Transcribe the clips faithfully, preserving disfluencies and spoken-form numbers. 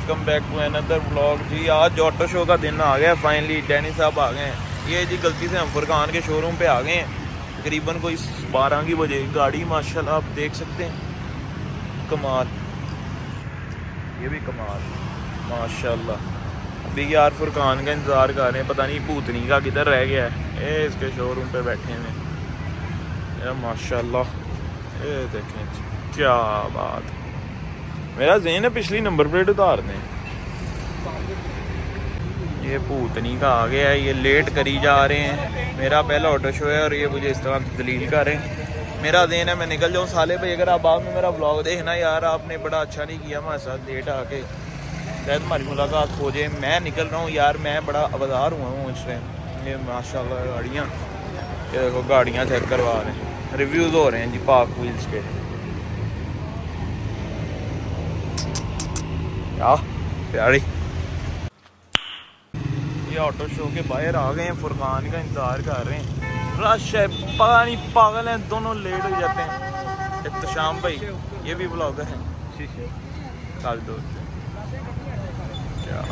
Welcome back to another vlog. जी आज auto show का दिन आ गया, फाइनली डैनी साहब आ गए हैं। ये जी गलती से हम फुरकान के शोरूम पे आ गए हैं तकरीबन कोई बारह की बजे। गाड़ी माशाल्लाह आप देख सकते हैं, कमाल, ये भी कमाल माशाल्लाह। अभी यार फुरकान का इंतज़ार कर रहे हैं, पता नहीं भूतनी का किधर रह गया है। ये इसके शोरूम पे बैठे हैं यार माशाल्लाह। ये देखें क्या बात, मेरा ज़हन है पिछली नंबर प्लेट उतार दें। ये भूतनी का आ गया है, ये लेट करी जा रहे हैं। मेरा पहला ऑटो शो है और ये मुझे इस तरह दलील कर रहे हैं। मेरा ज़हन है मैं निकल जाऊँ साले भाई। अगर आप बाद में मेरा ब्लॉग देखना यार, आपने बड़ा अच्छा नहीं किया हमारे साथ लेट आके, शायद हमारी मुलाकात हो जाए। मैं निकल रहा हूँ यार, मैं बड़ा आबादार हुआ हूँ इस टाइम। ये माशाल्लाह गाड़ियाँ, ये देखो गाड़ियाँ चेक करवा रहे हैं, रिव्यूज़ हो रहे हैं जी पाक व्हील्स के। क्या प्यारी। ये ऑटो शो के बाहर आ गए हैं, फुरकान का इंतजार कर रहे हैं। रश है, पता नहीं पागल हैं दोनों, लेट हो जाते हैं। इत्तशाम भाई ये भी ब्लॉगर हैं, काल दोस्त क्या।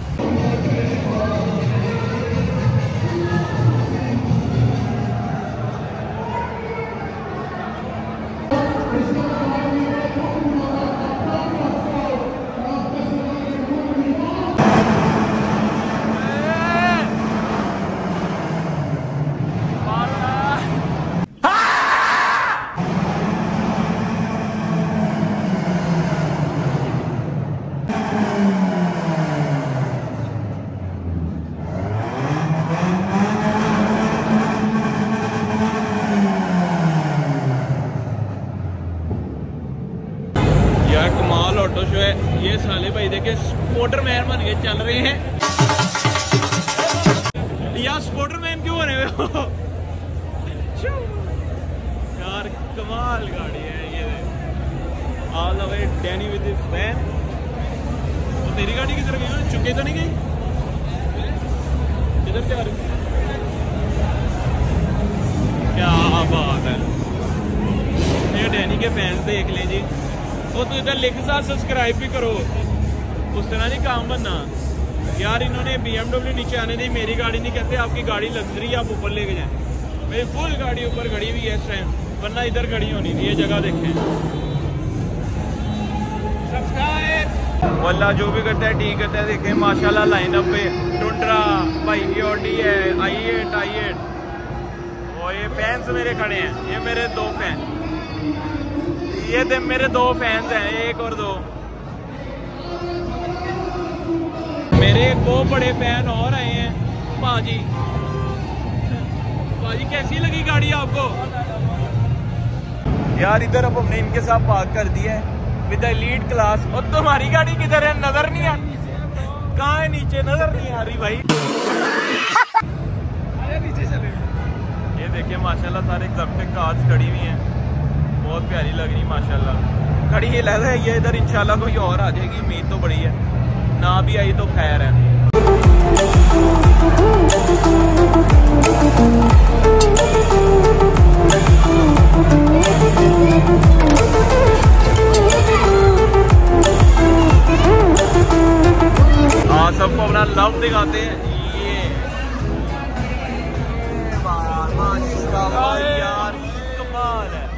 कमाल ऑटो शो है। ये साले भाई देखे स्पोर्टर मैन बन के चल रहे हैं। यार स्पोर्टर मैन क्यों बने हुए हो यार, कमाल गाड़ी है ये। All the way Danny with his van. तो तेरी गाड़ी किधर गई? चुके तो नहीं गई? किधर जा रही? क्या बात है। ये डैनी के फैंस देख लें जी। वो तो इधर लिख सा सब्सक्राइब भी करो, उस तरह नहीं काम बनना यार। इन्होंने बी एम डब्ल्यू नीचे आने दी, मेरी गाड़ी नहीं कहते। आपकी गाड़ी लग्जरी आप ऊपर लेके जाएं। मेरी फुल गाड़ी ऊपर खड़ी हुई है इस टाइम, वरना इधर खड़ी होनी थी। ये जगह देखें, सब्सक्राइब वल्ला जो भी करता है ठीक करता है। देखें माशाल्लाह लाइनअप पे टुंड्रा भाई की ऑडी है, आई एट आई एट। और ये फैंस मेरे खड़े हैं, ये मेरे दो फैन, ये दे मेरे दो फैंस हैं, एक और दो। मेरे एक बहुत बड़े फैन और आए हैं पाजी। पाजी कैसी लगी गाड़ी आपको? यार इधर अब हमने इनके साथ पार्क कर दिया है विद एलीट क्लास। और तुम्हारी गाड़ी किधर है? नजर नहीं आ, कहाँ है? नीचे नजर नहीं आ रही भाई। नीचे चले। ये देखिए माशाल्लाह सारे एग्जॉस्टिक कार्स खड़ी हुई हैं, बहुत प्यारी लग रही माशाल्लाह। खड़ी ये लग रहा है, ये इधर इंशाल्लाह कोई और आ जाएगी, उम्मीद तो बड़ी है। ना भी आई तो खैर है। हाँ सबको अपना लव दिखाते हैं ये। माशाल्लाह यार कमाल है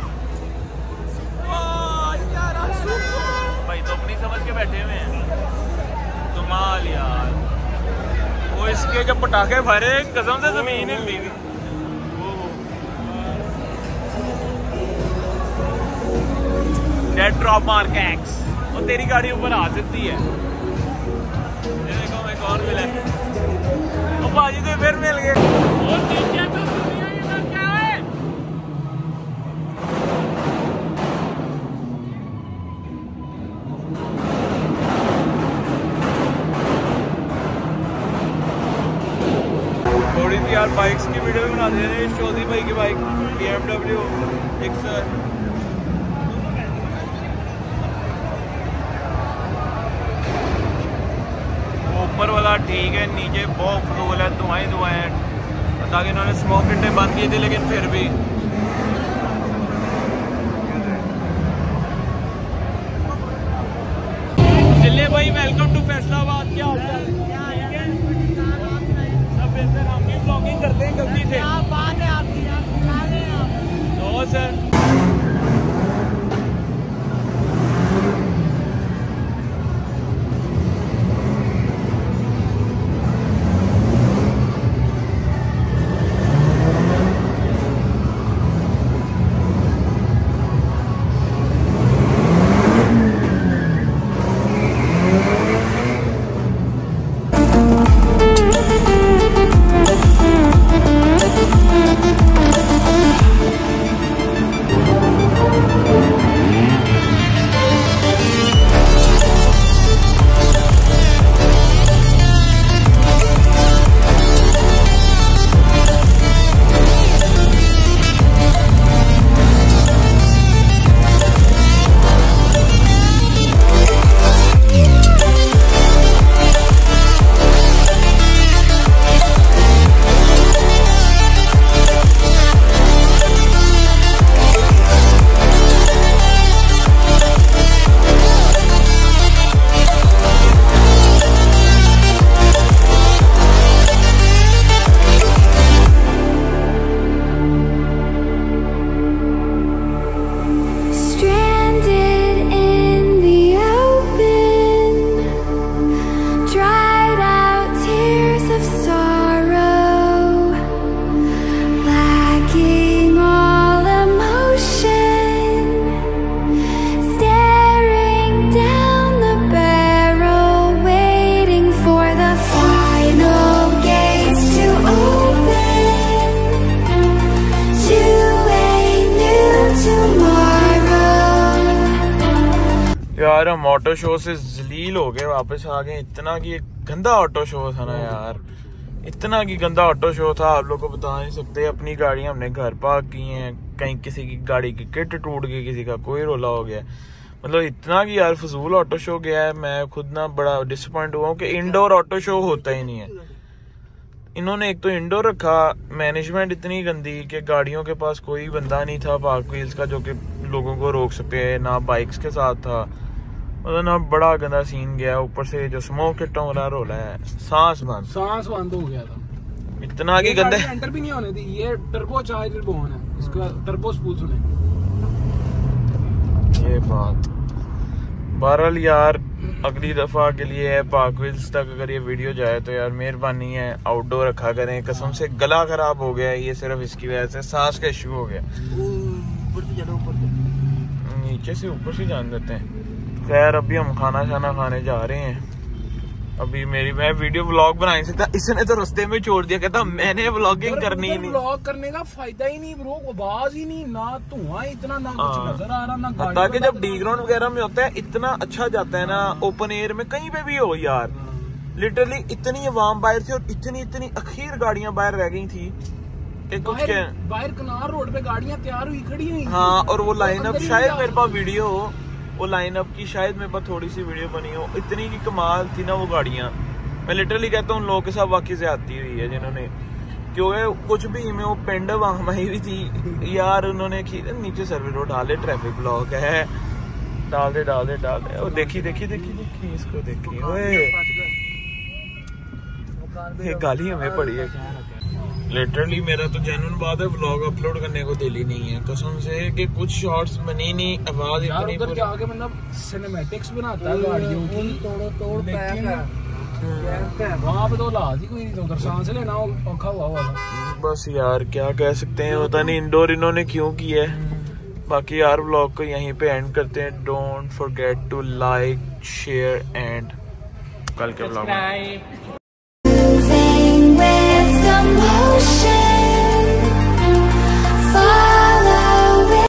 भाई, तो अपनी समझ के बैठे हुए हैं, कमाल यार। वो इसके जब पटाखे भरे कसम से जमीन हिलती थी। डेड ड्रॉप मार के एक्स, और तेरी गाड़ी ऊपर आ सकती है। ये देखो एक और मिला, वो बाजी से फिर मिल गए। और नीचे तो दुनिया इधर क्या है? थोड़ी सी यार बाइक्स की वीडियो भी बना दे रहे हैं। चौधरी भाई की बाइक बी एम डब्ल्यू एक्सर। ऊपर वाला ठीक है, नीचे बहुत फजूल है, धुआं धुआं है। ताकि इन्होंने स्मोक किटे बंद की थी, लेकिन फिर भी जिले भाई वेलकम टू फैसलाबाद। क्या हाल चाल है? सब बेहतर। हम भी ब्लॉगिंग करते हैं गलती से। No sir. यार हम ऑटो शो से जलील हो गए, वापस आ गए। इतना की गंदा ऑटो शो था ना यार, इतना की गंदा ऑटो शो था, आप लोग को बता नहीं सकते। अपनी गाड़ियां हमने घर पार्क की हैं, कहीं किसी की गाड़ी की किट टूट गई, किसी का कोई रोला हो गया। मतलब इतना की यार फजूल ऑटो शो गया है। मैं खुद ना बड़ा डिसअपॉइंट हुआ हूँ कि इंडोर ऑटो शो होता ही नहीं है। इन्होंने एक तो इंडोर रखा, मैनेजमेंट इतनी गंदी कि गाड़ियों के पास कोई बंदा नहीं था पार्क व्हील्स का जो कि लोगों को रोक सके, ना बाइक्स के साथ था। मतलब ना बड़ा गंदा सीन गया। ऊपर से जो स्मोक किटों वाला रोला है, सांस बंद सांस बंद हो गया था। इतना की गंदे एंटर भी नहीं होने दी। ये टर्बो चार्जर बोन है, इसका टर्बो स्पूल सुने ये बात। बहरहाल यार अगली दफा के लिए है पार्क व्हील्स तक अगर ये वीडियो जाए तो यार मेहरबानी है आउटडोर रखा करें। कसम से गला खराब हो गया है ये सिर्फ इसकी वजह से, सांस का इश्यू हो गया। नीचे से ऊपर से जान देते हैं। खैर अभी हम खाना शाना खाने जा रहे हैं। अभी मेरी मैं वीडियो व्लॉग बना नहीं सकता, इसने तो रास्ते में छोड़ दिया, कहता मैंने व्लॉगिंग करनी ही नहीं। व्लॉग करने का फायदा ही नहीं ब्रो, आवाज ही नहीं, ना धुआं इतना, ना कुछ नजर आ रहा, ना गाड़ी। ताकि जब डी ग्राउंड वगैरह में होता है इतना अच्छा जाता है ना, ओपन एयर में कहीं पे भी हो यार। लिटरली इतनी आवाम बाहर थी और इतनी इतनी अखीर गाड़ियां बाहर रह गई थी कि कुछ के बाहर कनार रोड पे गाड़ियां तैयार हुई खड़ी हुई। हाँ, और वो लाइनअप शायद मेरे पास वीडियो हो, वो लाइनअप की शायद मेरे पास थोड़ी सी वीडियो बनी हो। इतनी की कमाल थी ना वो गाड़ियां। मैं लिटरली कहता हूँ उन लोगों के साथ वाकई ज्यादती हुई है जिन्होंने, क्योंकि कुछ भी में वो पिंड वहां हुई थी यार। उन्होंने नीचे सर्विस रोड डाले, ट्रैफिक ब्लॉक है, डाल दे डाल दे डाल दे। और देखी देखी देखी देखी इसको देखी, ओए ये गाली हमें पड़ी है। लिटरली मेरा तो जेन्युइन बात है, व्लॉग अपलोड करने को दिल ही नहीं है कसम से कि कुछ शॉर्ट्स बनी नहीं, आवाज इतनी उधर जाके मतलब सिनेमैटिक्स बनाता है गाड़ियों की, तोड़ो तोड़ पैक है वहां पे तो लाज ही कोई नहीं, तो उधर सांस लेना औखा हुआ हुआ था। बस यार क्या कह सकते हैं, पता नहीं इंडोर इन्होंने क्यों किया है। बाकी यार व्लॉग को यहीं पे एंड करते हैं। Don't forget to like share and कल के व्लॉग में